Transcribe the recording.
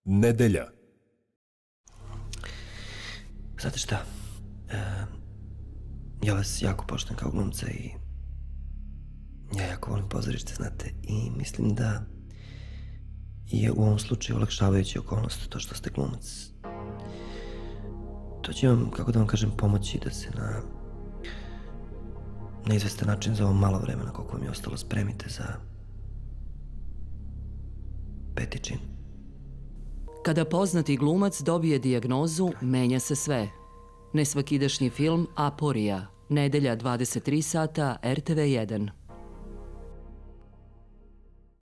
Nedelja. Znate šta, ja vas jako poštujem kao glumca i ja jako volim pozorište, znate, i mislim da je u ovom slučaju olakšavajuća okolnost to što ste glumac. To će vam, kako da vam kažem, pomoći da se na izvestan način za ovo malo vremena koliko vam je ostalo spremite za peti čin. Kada poznati glumac dobije dijagnozu, menja se sve. Nesvakidašnji film Aporija, nedelja 23 sata, RTV1.